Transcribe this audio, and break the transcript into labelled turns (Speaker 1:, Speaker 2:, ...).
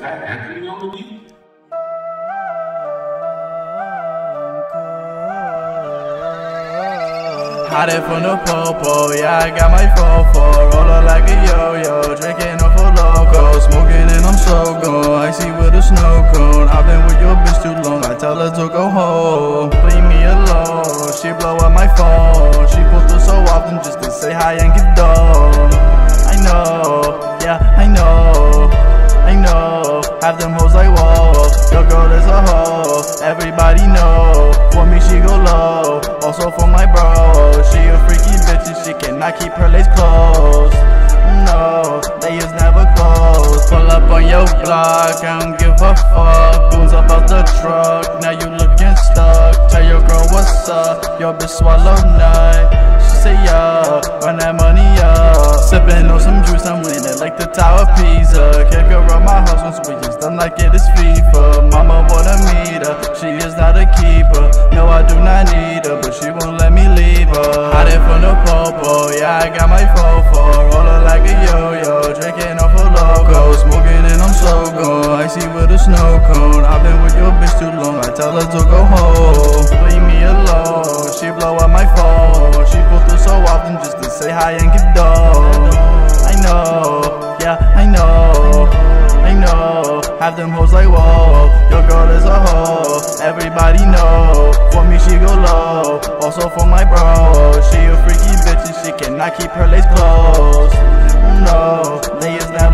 Speaker 1: Pat Anthony on the beat?
Speaker 2: Hot it from the popo, yeah, I got my fofo. Roller like a yo-yo, drinking off a loco. Smoking and I'm so gone, icy with a snow cone. I've been with your bitch too long, I tell her to go home. Leave me alone, she blow up my phone. She pull through so often just to say hi and get dumb. I know, yeah, I know. Have them hoes like whoa, your girl is a hoe. Everybody know, for me she go low. Also for my bro, she a freaky bitch and she cannot keep her legs closed. No, they is never closed. Pull up on your block, I don't give a fuck. Goons up out the truck, now you looking stuck. Tell your girl what's up, your bitch swallow nut. She say yeah, run that money up. Sippin' on some juice, I'm winning like the Tower of Pisa. Kick her around my house once we just done like it is FIFA. Mama wanna meet her, she is not a keeper. No, I do not need her, but she won't let me leave her. Hot it from the popo, yeah, I got my fofo. Roller like a yo-yo, drinking off a loco. Smoking and I'm so gone, icy with a snow cone. I've been with your bitch too long, I tell her to go home. Leave me alone, she blow up my phone. She pull through so often just to say hi and get dumb. I know, yeah, I know. Have them hoes like whoa, your girl is a hoe. Everybody know, for me she go low. Also for my bro, she a freaky bitch and she cannot keep her legs closed. No, they is never